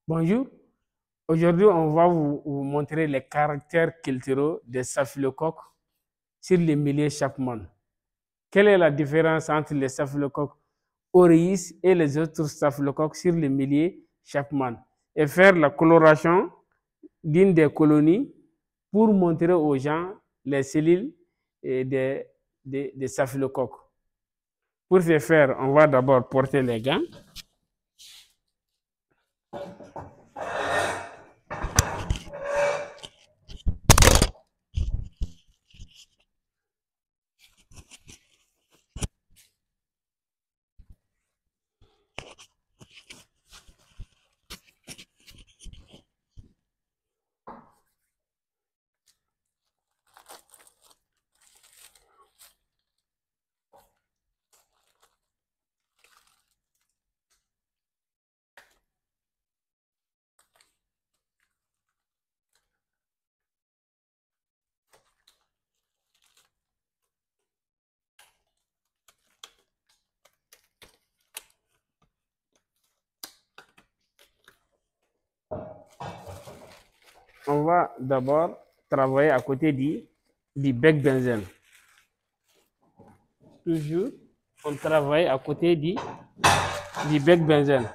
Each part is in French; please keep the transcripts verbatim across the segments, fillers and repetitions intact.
Bonjour, aujourd'hui on va vous, vous montrer les caractères culturels des staphylocoques sur les milliers Chapman. Quelle est la différence entre les staphylocoques aureus et les autres staphylocoques sur les milliers Chapman? Et faire la coloration d'une des colonies pour montrer aux gens les cellules des, des, des staphylocoques. Pour ce faire, on va d'abord porter les gants. On va d'abord travailler à côté du, du bec benzène. Toujours, on travaille à côté du, du bec benzène.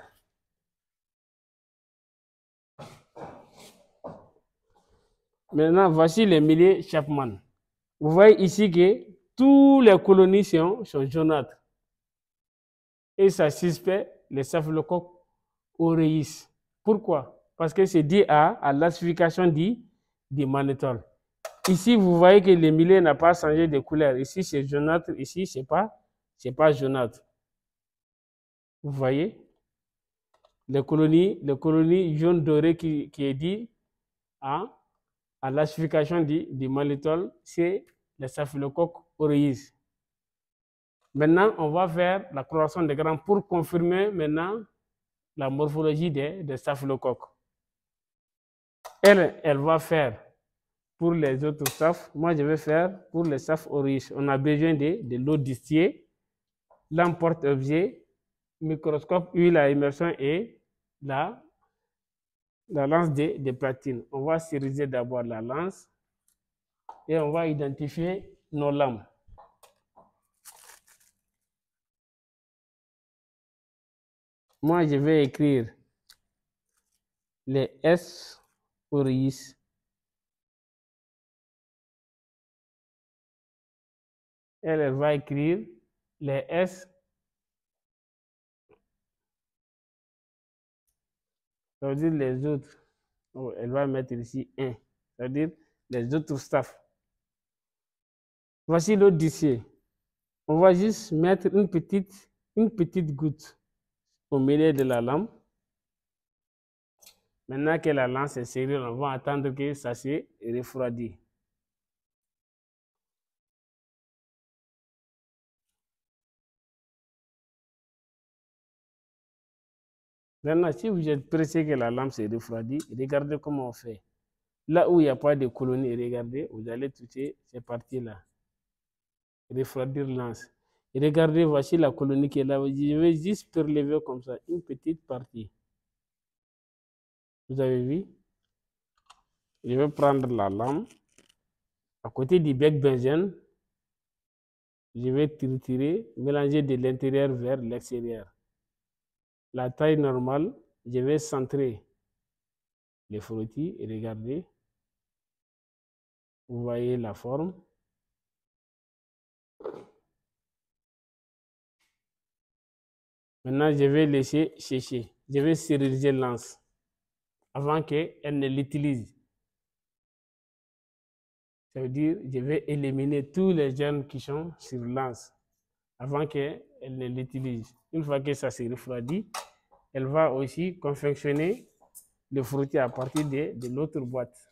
Maintenant, voici les milliers Chapman. Vous voyez ici que tous les colonies sont, sont jaunâtres. Et ça suspect les staphylocoques aureus. Pourquoi? Parce que c'est dû à, à l'acidification du, du mannitol. Ici, vous voyez que le milieu n'a pas changé de couleur. Ici, c'est jaunâtre. Ici, ce n'est pas, c'est pas jaunâtre. Vous voyez? Les colonies, les colonies jaune doré qui, qui est dit à, à l'acidification du, du mannitol, c'est les staphylocoques aureus. Maintenant, on va faire la coloration des grains pour confirmer maintenant la morphologie des, des staphylocoques. Elle, elle va faire pour les autres staph. Moi, je vais faire pour les staph aureus. On a besoin de, de l'eau distillée, lampe porte-objet, microscope, huile à immersion et la, la lance de, de platine. On va stériliser d'abord la lance et on va identifier nos lames. Moi, je vais écrire les S aureus. Elle, elle va écrire les S. Ça veut dire les autres. Oh, elle va mettre ici un. Ça veut dire les autres staph. Voici l'autre dossier. On va juste mettre une petite, une petite goutte au milieu de la lampe. Maintenant que la lance est serrée, on va attendre que ça se refroidisse. Maintenant, si vous êtes pressé que la lampe se refroidisse, regardez comment on fait. Là où il n'y a pas de colonie, regardez, vous allez toucher ces parties-là. Refroidir lance. Et regardez, voici la colonie qui est là. Je vais juste prélever comme ça, une petite partie. Vous avez vu? Je vais prendre la lame. À côté du bec benzène, je vais triturer, mélanger de l'intérieur vers l'extérieur. La taille normale, je vais centrer les frottis et regardez. Vous voyez la forme. Maintenant, je vais laisser sécher. Je vais stériliser l'anse avant qu'elle ne l'utilise. Ça veut dire que je vais éliminer tous les germes qui sont sur l'anse avant qu'elle ne l'utilise. Une fois que ça se refroidit, elle va aussi confectionner le frottis à partir de, de l'autre boîte.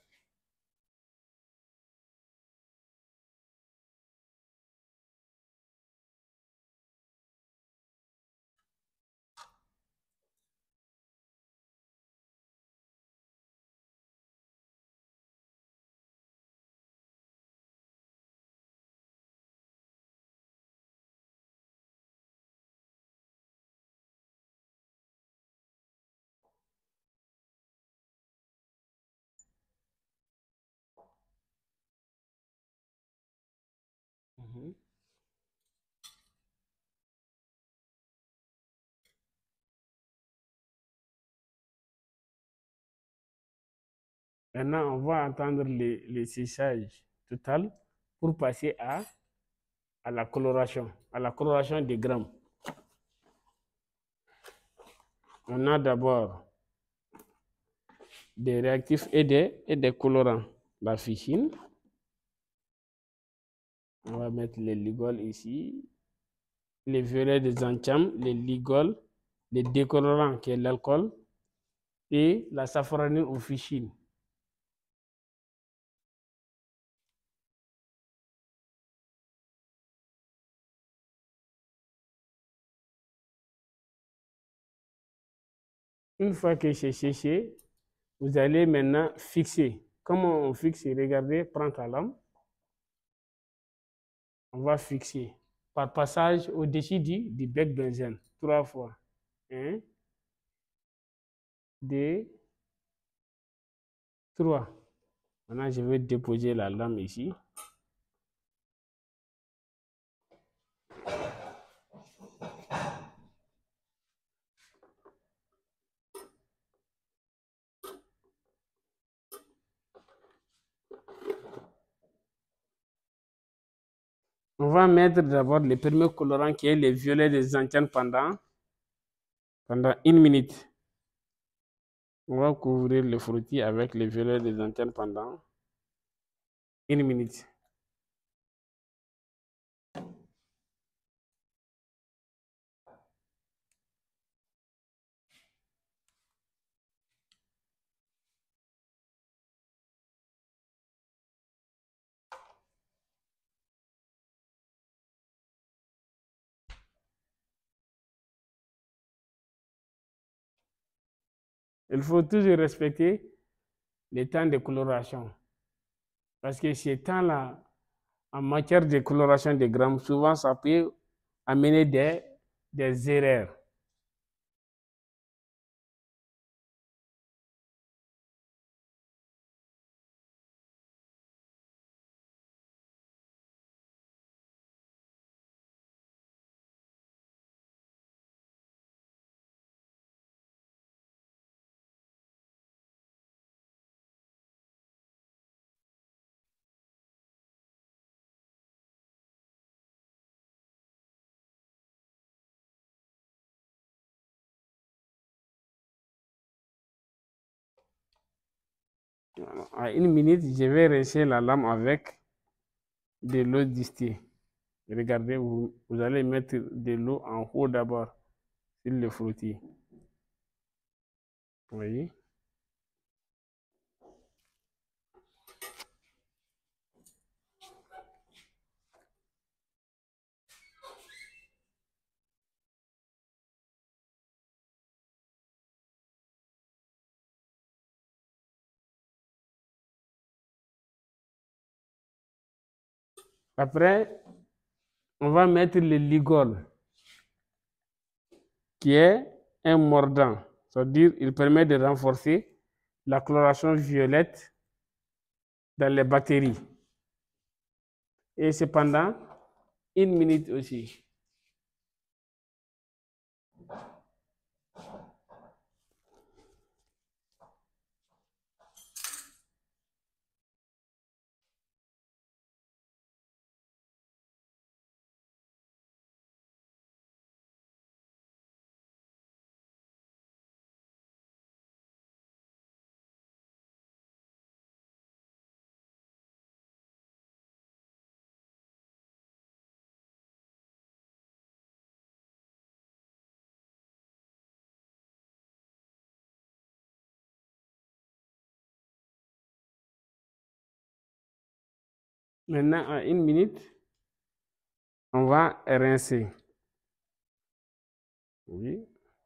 Maintenant, on va entendre le, le séchage total pour passer à, à la coloration, à la coloration des grammes. On a d'abord des réactifs et des, et des colorants. La ficine. On va mettre les ligols ici. Les violets des entièmes, les ligols, les décolorants qui est l'alcool et la safranine ou ficine. Une fois que c'est séché, vous allez maintenant fixer. Comment on fixe? Regardez, prends ta lame. On va fixer par passage au-dessus du, du bec benzène. Trois fois. Un, deux, trois. Maintenant, je vais déposer la lame ici. On va mettre d'abord le premier colorant qui est le violet des antennes pendant, pendant une minute. On va couvrir le frottis avec le violet des antennes pendant une minute. Il faut toujours respecter les temps de coloration. Parce que ces temps-là, en matière de coloration des grammes, souvent ça peut amener des, des erreurs. À une minute, je vais rincer la lame avec de l'eau distillée. Regardez, vous, vous allez mettre de l'eau en haut d'abord sur le frottis. Vous voyez? Après, on va mettre le ligol, qui est un mordant. C'est-à-dire, il permet de renforcer la coloration violette dans les bactéries. Et c'est pendant une minute aussi. Maintenant, à une minute, on va rincer. Oui.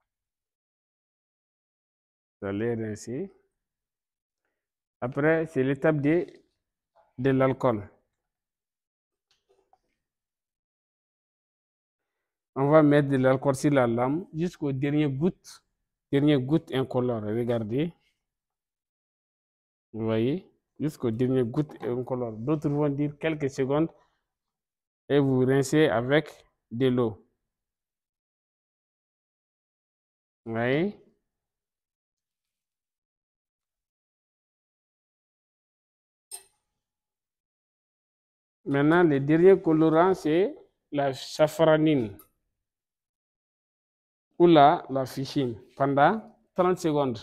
Vous allez rincer. Après, c'est l'étape de, de l'alcool. On va mettre de l'alcool sur la lame jusqu'au dernier goutte, dernier goutte incolore. Regardez. Vous voyez? Jusqu'au dernier goutte incolore. D'autres vont dire quelques secondes et vous rincez avec de l'eau. Vous voyez? Maintenant, le dernier colorant, c'est la safranine ou la, la fichine pendant trente secondes.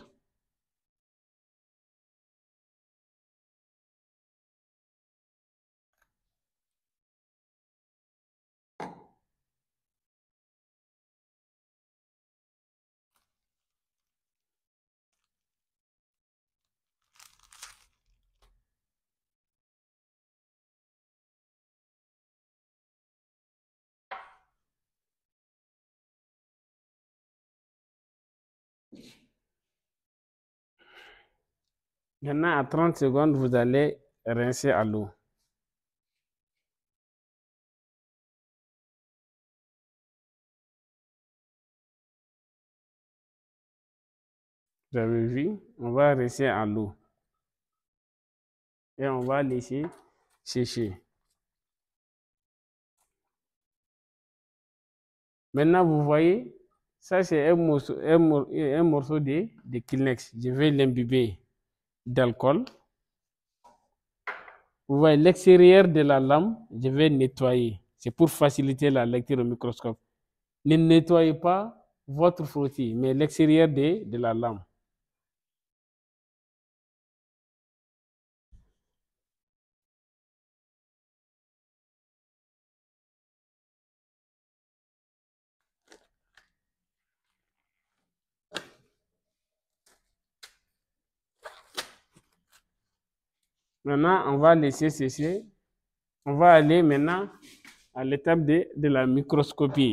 Maintenant, à trente secondes, vous allez rincer à l'eau. Vous avez vu, on va rincer à l'eau. Et on va laisser sécher. Maintenant, vous voyez, ça c'est un morceau, un, un morceau de, de Kleenex. Je vais l'imbiber d'alcool. Vous voyez l'extérieur de la lame, je vais nettoyer. C'est pour faciliter la lecture au microscope. Ne nettoyez pas votre frottis, mais l'extérieur de, de la lame. Maintenant, on va laisser sécher. On va aller maintenant à l'étape de, de la microscopie.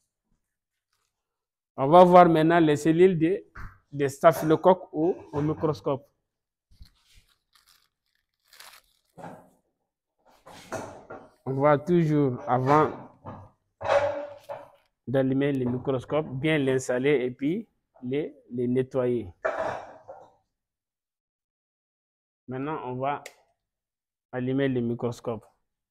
On va voir maintenant les cellules de, de staphylocoque au, au microscope. On va toujours, avant d'allumer le microscope, bien l'installer et puis les, les nettoyer. Maintenant, on va allumer le microscope.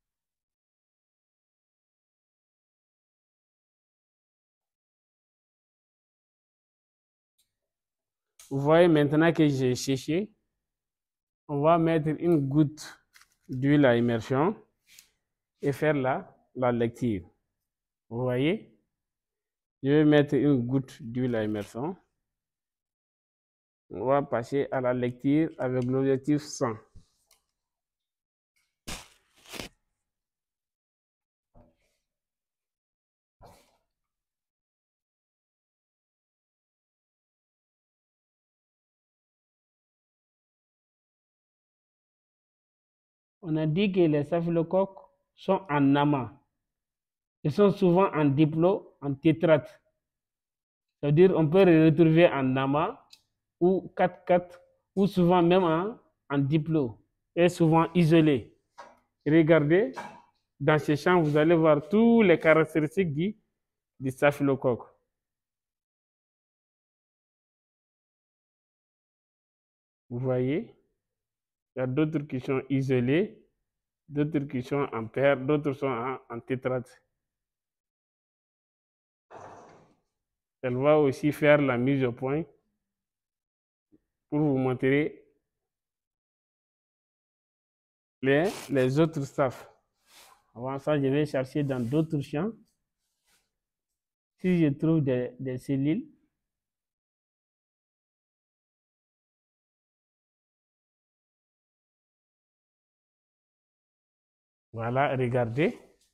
Vous voyez maintenant que j'ai séché. On va mettre une goutte d'huile à immersion et faire la, la lecture. Vous voyez? Je vais mettre une goutte d'huile à immersion. On va passer à la lecture avec l'objectif cent. On a dit que les staphylocoques sont en amas. Ils sont souvent en diplo, en tétrate. C'est-à-dire qu'on peut les retrouver en amas ou quatre quatre ou souvent même en, en diplo et souvent isolés. Regardez, dans ces champs, vous allez voir toutes les caractéristiques du, du staphylocoque. Vous voyez, il y a d'autres qui sont isolés, d'autres qui sont en paire, d'autres sont en, en tétrate. Elle va aussi faire la mise au point pour vous montrer les, les autres staffs. Avant ça, je vais chercher dans d'autres champs. Si je trouve des, des cellules, voilà, regardez.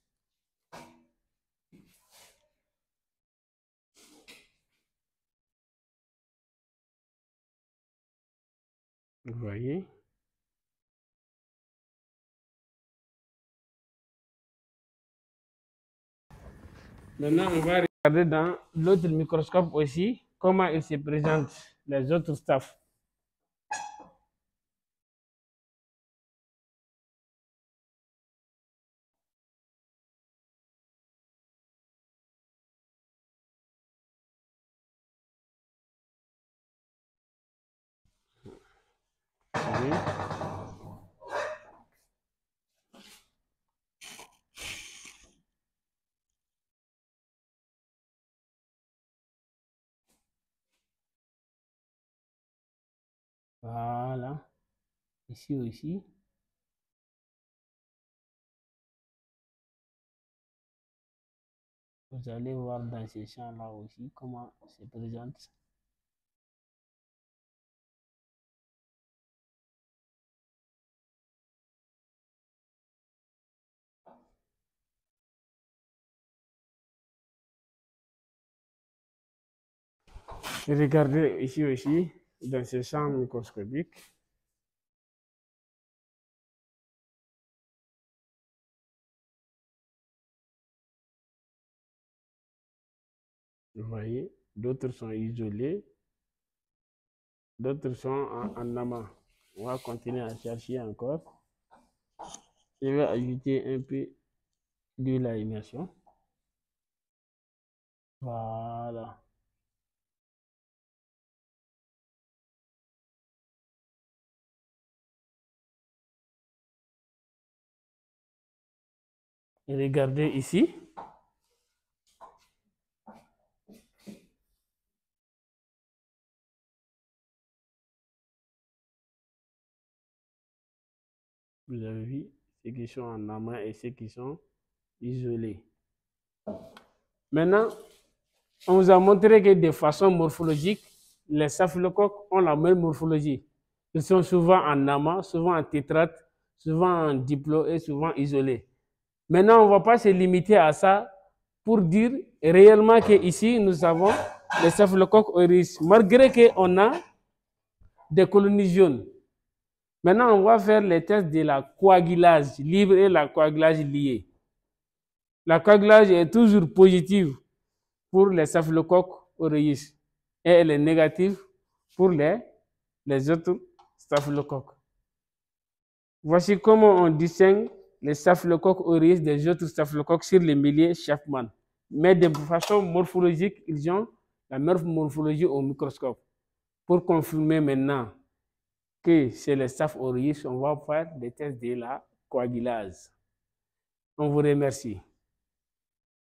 Vous voyez. Maintenant, on va regarder dans l'autre microscope aussi comment il se présente les autres staffs. Oui. Voilà. Ici aussi. Vous allez voir dans ces champs-là aussi comment se présente. Regardez ici aussi, dans ces champs microscopiques. Vous voyez, d'autres sont isolés, d'autres sont en, en amas. On va continuer à chercher encore. Je vais ajouter un peu de la immersion. Voilà. Et regardez ici. Vous avez vu ceux qui sont en amas et ceux qui sont isolés. Maintenant, on vous a montré que de façon morphologique, les staphylocoques ont la même morphologie. Ils sont souvent en amas, souvent en tétrade, souvent en diplo et souvent isolés. Maintenant, on ne va pas se limiter à ça pour dire réellement qu'ici, nous avons les staphylocoques aureus, malgré qu'on a des colonies jaunes. Maintenant, on va faire les tests de la coagulase libre et la coagulase liée. La coagulase est toujours positive pour les staphylocoques aureus et elle est négative pour les, les autres staphylocoques. Voici comment on distingue les staphylocoques aureus des autres staphylocoques sur les milliers Chapman. Mais de façon morphologique, ils ont la même morphologie au microscope. Pour confirmer maintenant que c'est les staph aureus, on va faire des tests de la coagulase. On vous remercie.